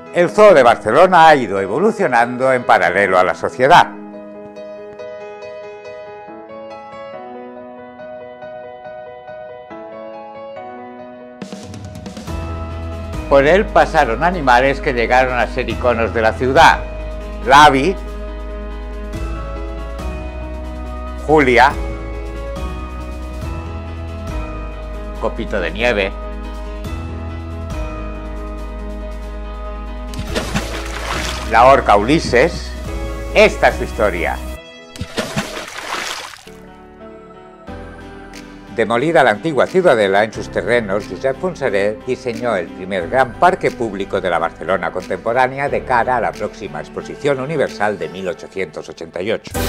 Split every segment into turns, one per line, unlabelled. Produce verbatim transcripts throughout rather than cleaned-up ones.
El zoo de Barcelona ha ido evolucionando en paralelo a la sociedad. Por él pasaron animales que llegaron a ser iconos de la ciudad: Lavi, Julia, Copito de Nieve, la orca Ulises. Esta es su historia. Demolida la antigua ciudadela, en sus terrenos, Josep Fontserè diseñó el primer gran parque público de la Barcelona contemporánea de cara a la próxima Exposición Universal de mil ochocientos ochenta y ocho.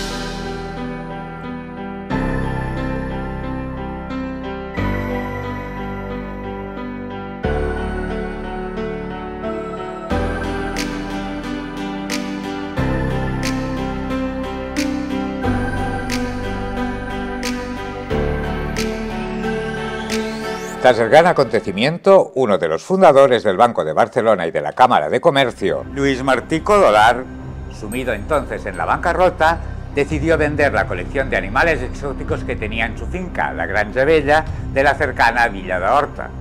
Tras el gran acontecimiento, uno de los fundadores del Banco de Barcelona y de la Cámara de Comercio, Lluís Martí Codolar, sumido entonces en la bancarrota, decidió vender la colección de animales exóticos que tenía en su finca, la Granja Vella, de la cercana Villa d'Horta.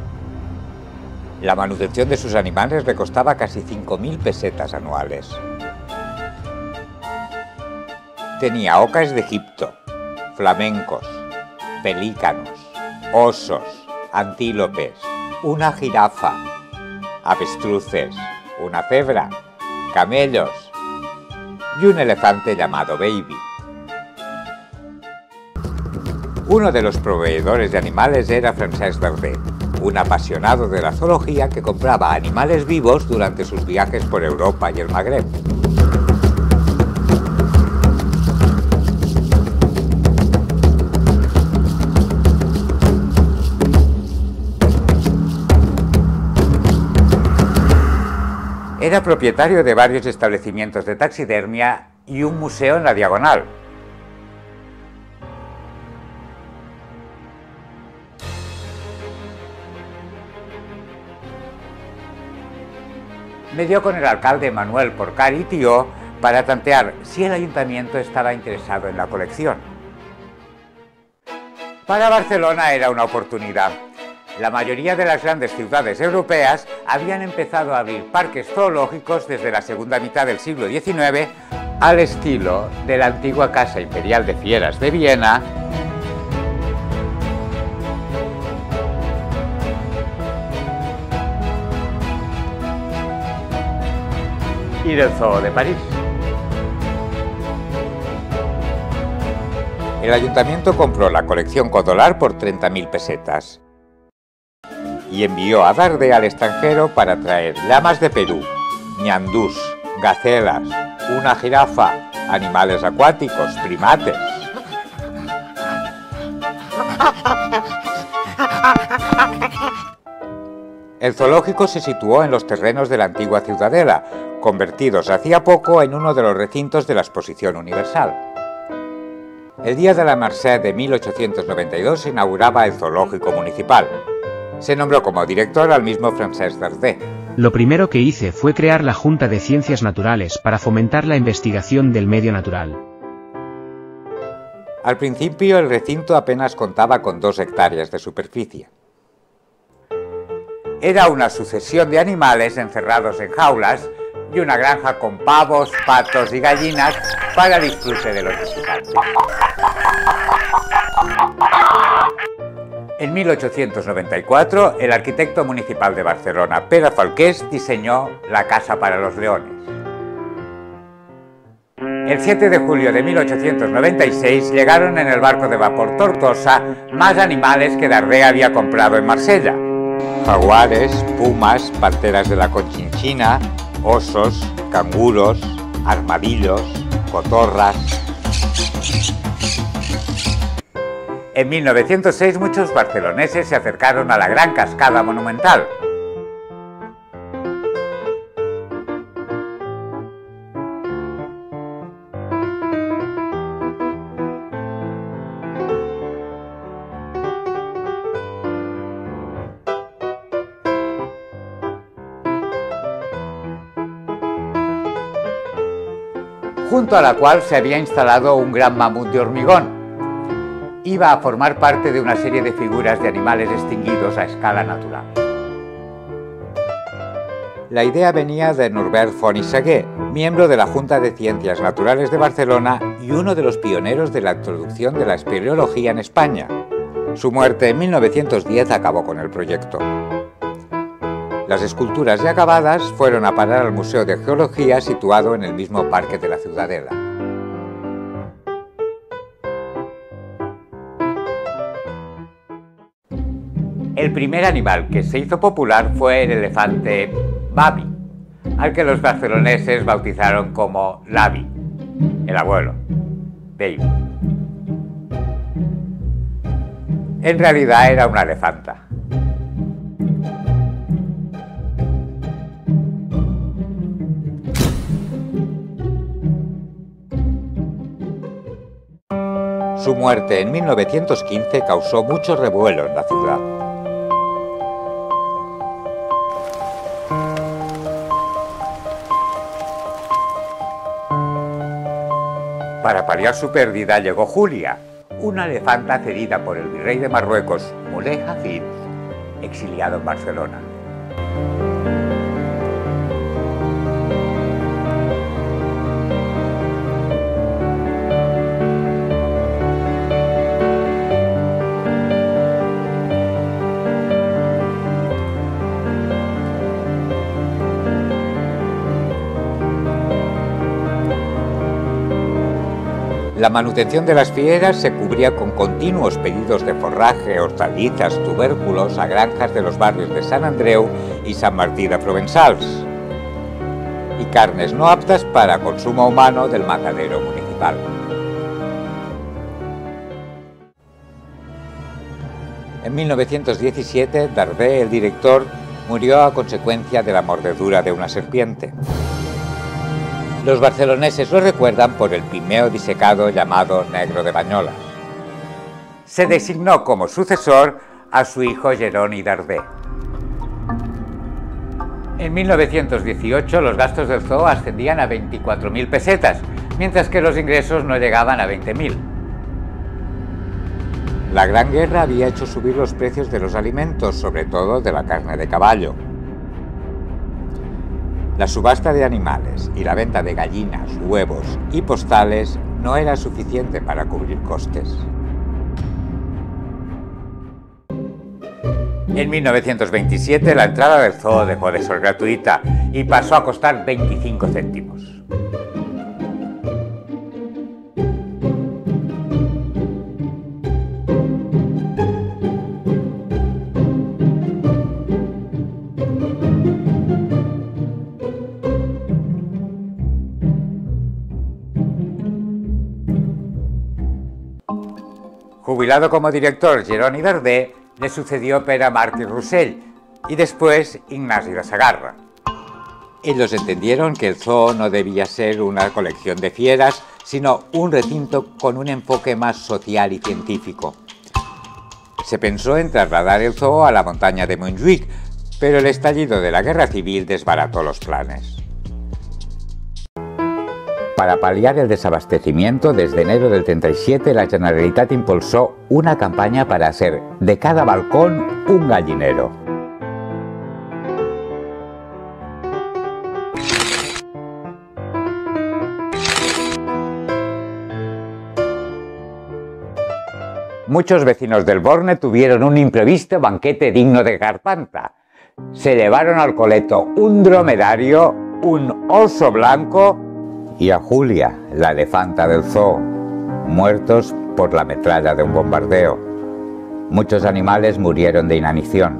La manutención de sus animales le costaba casi cinco mil pesetas anuales. Tenía ocas de Egipto, flamencos, pelícanos, osos, antílopes, una jirafa, avestruces, una cebra, camellos y un elefante llamado Baby. Uno de los proveedores de animales era Francesc Darder, un apasionado de la zoología que compraba animales vivos durante sus viajes por Europa y el Magreb. Era propietario de varios establecimientos de taxidermia y un museo en la Diagonal. Medió con el alcalde Manuel Porcar i Tió para tantear si el ayuntamiento estaba interesado en la colección. Para Barcelona era una oportunidad. La mayoría de las grandes ciudades europeas habían empezado a abrir parques zoológicos desde la segunda mitad del siglo diecinueve al estilo de la antigua Casa Imperial de Fieras de Viena y del Zoo de París. El ayuntamiento compró la colección Codolar por treinta mil pesetas. Y envió a Darder al extranjero para traer llamas de Perú, ñandús, gacelas, una jirafa, animales acuáticos, primates. El zoológico se situó en los terrenos de la antigua ciudadela, convertidos hacía poco en uno de los recintos de la Exposición Universal. El día de la Mercè de mil ochocientos noventa y dos se inauguraba el zoológico municipal. Se nombró como director al mismo Francesc Darder.
Lo primero que hice fue crear la Junta de Ciencias Naturales para fomentar la investigación del medio natural.
Al principio el recinto apenas contaba con dos hectáreas de superficie. Era una sucesión de animales encerrados en jaulas y una granja con pavos, patos y gallinas para disfrute de los visitantes. En mil ochocientos noventa y cuatro, el arquitecto municipal de Barcelona, Pere Falqués, diseñó la Casa para los Leones. El siete de julio de mil ochocientos noventa y seis llegaron en el barco de vapor Tortosa más animales que Darder había comprado en Marsella. Jaguares, pumas, panteras de la Conchinchina, osos, canguros, armadillos, cotorras. En mil novecientos seis muchos barceloneses se acercaron a la gran cascada monumental. junto a la cual se había instalado un gran mamut de hormigón. Iba a formar parte de una serie de figuras de animales extinguidos a escala natural. La idea venía de Norbert von Isaguet, miembro de la Junta de Ciencias Naturales de Barcelona y uno de los pioneros de la introducción de la espeleología en España. Su muerte en mil novecientos diez acabó con el proyecto. Las esculturas ya acabadas fueron a parar al Museo de Geología situado en el mismo Parque de la Ciudadela. El primer animal que se hizo popular fue el elefante Babi, al que los barceloneses bautizaron como Labi, el abuelo, Baby. En realidad era una elefanta. Su muerte en mil novecientos quince causó mucho revuelo en la ciudad. Para paliar su pérdida llegó Julia, una elefanta cedida por el virrey de Marruecos, Moulay Hafid, exiliado en Barcelona. La manutención de las fieras se cubría con continuos pedidos de forraje, hortalizas, tubérculos a granjas de los barrios de Sant Andreu y Sant Martí de Provençals, y carnes no aptas para consumo humano del matadero municipal. En mil novecientos diecisiete, Darder, el director, murió a consecuencia de la mordedura de una serpiente. Los barceloneses lo recuerdan por el pimeo disecado llamado Negro de Banyoles. Se designó como sucesor a su hijo Jeroni Darder. En mil novecientos dieciocho los gastos del zoo ascendían a veinticuatro mil pesetas, mientras que los ingresos no llegaban a veinte mil. La Gran Guerra había hecho subir los precios de los alimentos, sobre todo de la carne de caballo. La subasta de animales y la venta de gallinas, huevos y postales no era suficiente para cubrir costes. En mil novecientos veintisiete la entrada del zoo dejó de ser gratuita y pasó a costar veinticinco céntimos. Jubilado como director Jeroni Darder, le sucedió Pere Martí Rossell y después Ignasi de Sagarra. Ellos entendieron que el zoo no debía ser una colección de fieras, sino un recinto con un enfoque más social y científico. Se pensó en trasladar el zoo a la montaña de Montjuïc, pero el estallido de la guerra civil desbarató los planes. Para paliar el desabastecimiento, desde enero del treinta y siete la Generalitat impulsó una campaña para hacer de cada balcón un gallinero. Muchos vecinos del Borne tuvieron un imprevisto banquete digno de Carpanta. Se llevaron al coleto un dromedario, un oso blanco y a Julia, la elefanta del zoo, muertos por la metralla de un bombardeo. Muchos animales murieron de inanición.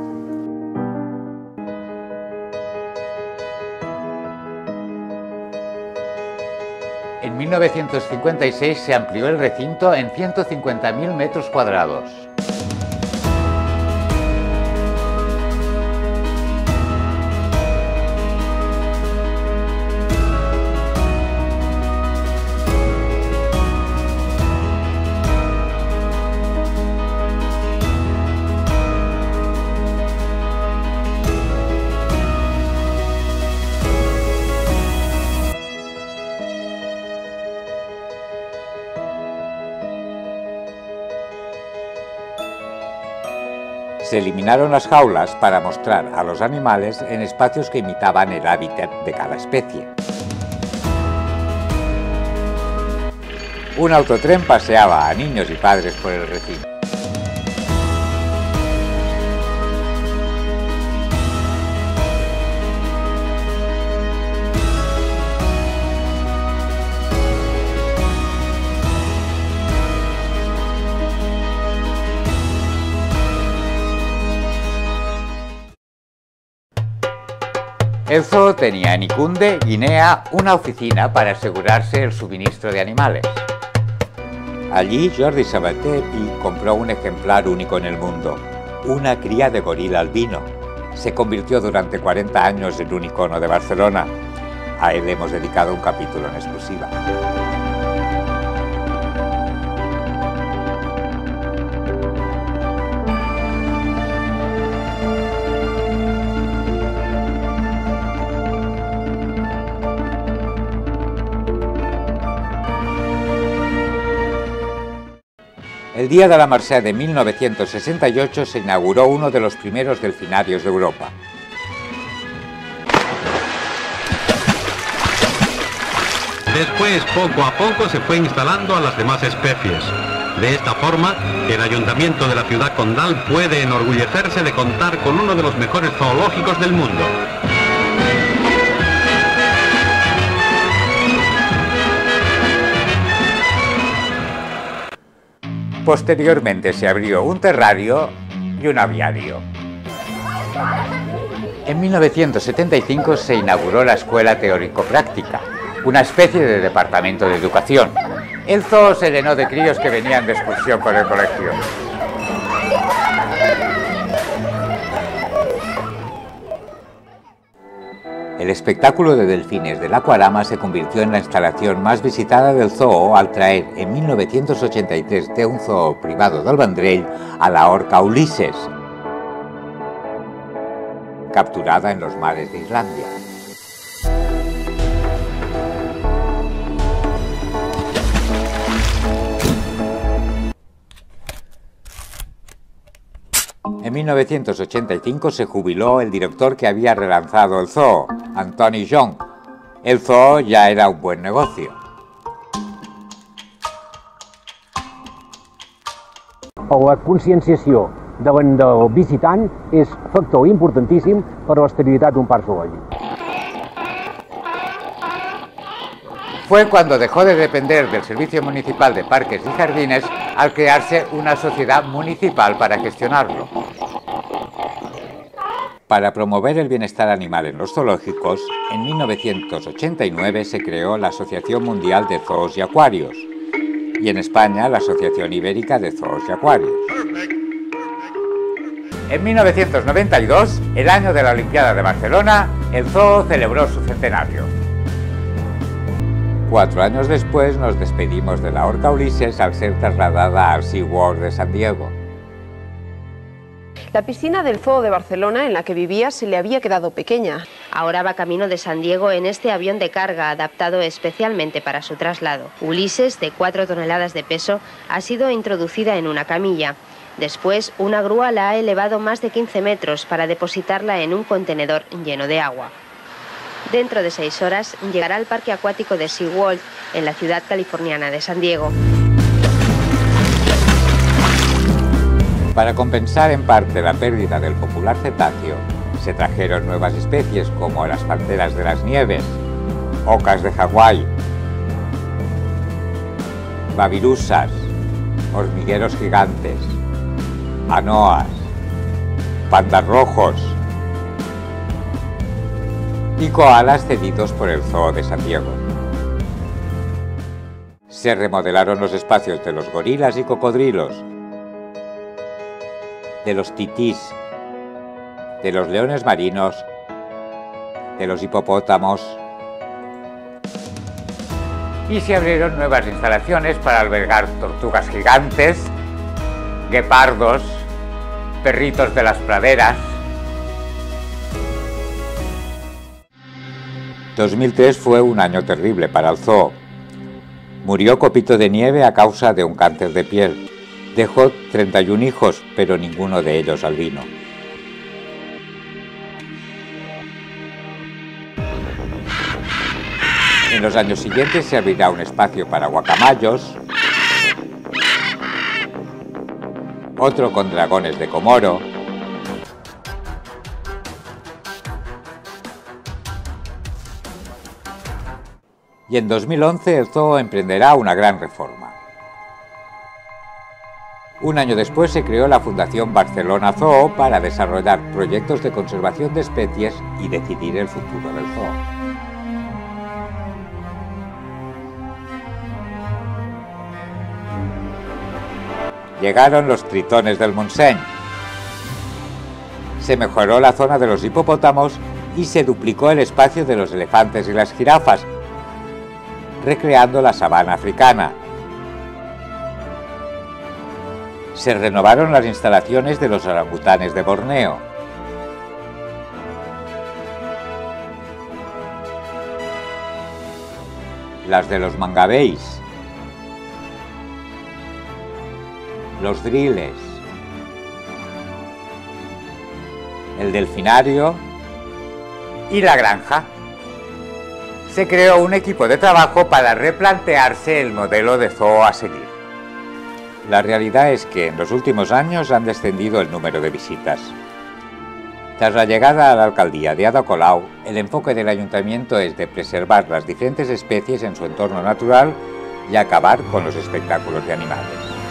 En mil novecientos cincuenta y seis se amplió el recinto en ciento cincuenta mil metros cuadrados. Se eliminaron las jaulas para mostrar a los animales en espacios que imitaban el hábitat de cada especie. Un autotren paseaba a niños y padres por el recinto. El zoo tenía en Icunde, Guinea, una oficina para asegurarse el suministro de animales. Allí Jordi Sabater compró un ejemplar único en el mundo, una cría de gorila albino. Se convirtió durante cuarenta años en un icono de Barcelona. A él hemos dedicado un capítulo en exclusiva. El día de la Mercè de mil novecientos sesenta y ocho se inauguró uno de los primeros delfinarios de Europa.
Después, poco a poco, se fue instalando a las demás especies. De esta forma, el Ayuntamiento de la ciudad condal puede enorgullecerse de contar con uno de los mejores zoológicos del mundo.
Posteriormente se abrió un terrario y un aviario. En mil novecientos setenta y cinco se inauguró la Escuela Teórico-Práctica, una especie de departamento de educación. El zoo se llenó de críos que venían de excursión por el colegio. El espectáculo de delfines del Aquarama se convirtió en la instalación más visitada del zoo al traer en mil novecientos ochenta y tres de un zoo privado del Vendrell a la orca Ulises, capturada en los mares de Islandia. En mil novecientos ochenta y cinco se jubiló el director que había relanzado el zoo, Antoni Jong. El zoo ya era un buen negocio.
La conscienciació davant del visitant és factor importantíssim per a l'estabilitat d'un parc zoològic.
Fue cuando dejó de depender del Servicio Municipal de Parques y Jardines al crearse una sociedad municipal para gestionarlo. Para promover el bienestar animal en los zoológicos, en mil novecientos ochenta y nueve se creó la Asociación Mundial de Zoos y Acuarios y en España la Asociación Ibérica de Zoos y Acuarios. En mil novecientos noventa y dos, el año de la Olimpiada de Barcelona, el zoo celebró su centenario. Cuatro años después nos despedimos de la orca Ulises al ser trasladada al SeaWorld de San Diego.
La piscina del Zoo de Barcelona en la que vivía se le había quedado pequeña.
Ahora va camino de San Diego en este avión de carga adaptado especialmente para su traslado. Ulises, de cuatro toneladas de peso, ha sido introducida en una camilla. Después, una grúa la ha elevado más de quince metros para depositarla en un contenedor lleno de agua. Dentro de seis horas llegará al parque acuático de SeaWorld en la ciudad californiana de San Diego.
Para compensar en parte la pérdida del popular cetáceo, se trajeron nuevas especies como las panteras de las nieves, ocas de Hawái, bavirusas, hormigueros gigantes, anoas, pandas rojos y koalas cedidos por el Zoo de San Diego. Se remodelaron los espacios de los gorilas y cocodrilos, de los titís, de los leones marinos, de los hipopótamos. Y se abrieron nuevas instalaciones para albergar tortugas gigantes, guepardos, perritos de las praderas. dos mil tres fue un año terrible para el zoo. Murió Copito de Nieve a causa de un cáncer de piel. Dejó treinta y un hijos, pero ninguno de ellos albino. En los años siguientes se abrirá un espacio para guacamayos, otro con dragones de Komoro, y en dos mil once el zoo emprenderá una gran reforma. Un año después se creó la Fundación Barcelona Zoo para desarrollar proyectos de conservación de especies y decidir el futuro del zoo. Llegaron los tritones del Montseny. Se mejoró la zona de los hipopótamos y se duplicó el espacio de los elefantes y las jirafas, recreando la sabana africana. Se renovaron las instalaciones de los orangutanes de Borneo. Las de los mangabeys, los driles, el delfinario y la granja. Se creó un equipo de trabajo para replantearse el modelo de zoo a seguir. La realidad es que en los últimos años han descendido el número de visitas. Tras la llegada a la alcaldía de Ada Colau, el enfoque del ayuntamiento es de preservar las diferentes especies en su entorno natural y acabar con los espectáculos de animales.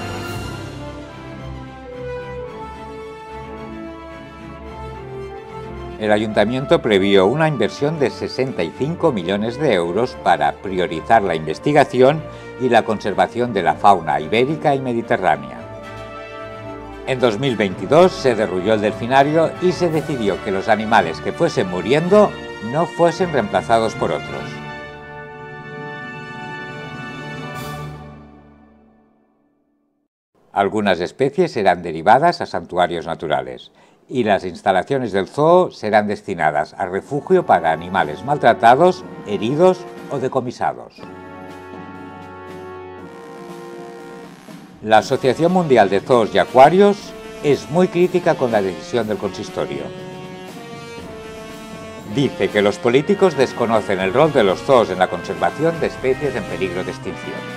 El ayuntamiento previó una inversión de sesenta y cinco millones de euros para priorizar la investigación y la conservación de la fauna ibérica y mediterránea. En dos mil veintidós se derrulló el delfinario y se decidió que los animales que fuesen muriendo no fuesen reemplazados por otros. Algunas especies serán derivadas a santuarios naturales y las instalaciones del zoo serán destinadas a refugio para animales maltratados, heridos o decomisados. La Asociación Mundial de Zoos y Acuarios es muy crítica con la decisión del consistorio. Dice que los políticos desconocen el rol de los zoos en la conservación de especies en peligro de extinción.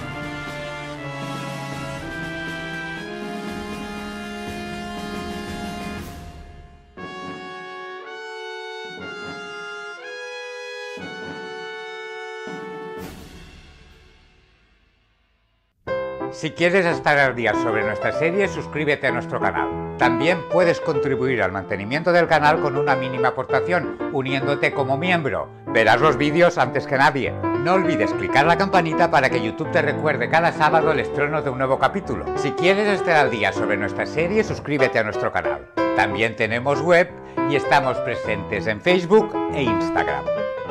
Si quieres estar al día sobre nuestra serie, suscríbete a nuestro canal. También puedes contribuir al mantenimiento del canal con una mínima aportación, uniéndote como miembro. Verás los vídeos antes que nadie. No olvides clicar la campanita para que YouTube te recuerde cada sábado el estreno de un nuevo capítulo. Si quieres estar al día sobre nuestra serie, suscríbete a nuestro canal. También tenemos web y estamos presentes en Facebook e Instagram.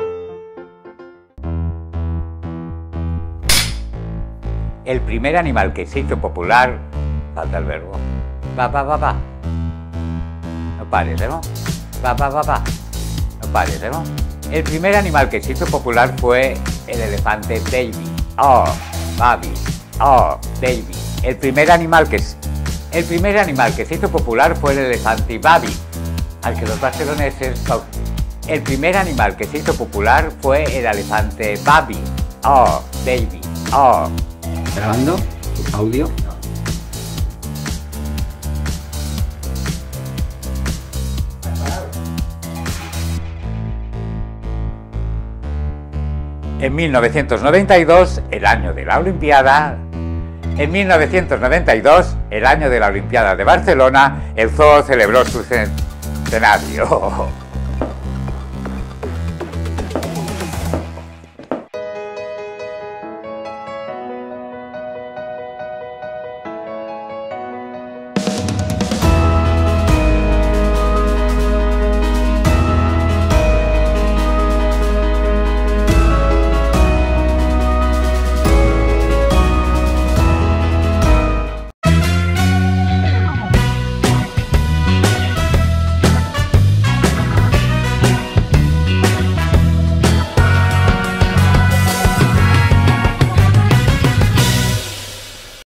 El primer animal que se hizo popular... Falta el verbo. Va, va, va, va. No pares, ¿eh? Va, va, va, va. No pares, ¿eh? El primer animal que se hizo popular fue el elefante Baby. Oh, Baby. Oh, Baby. El primer animal que... El primer animal que se hizo popular fue el elefante Baby, al que los barceloneses... El primer animal que se hizo popular fue el elefante Baby. Oh, Baby. Oh.
¿Grabando? ¿Audio?
En mil novecientos noventa y dos, el año de la Olimpiada, en mil novecientos noventa y dos, el año de la Olimpiada de Barcelona, el zoo celebró su centenario.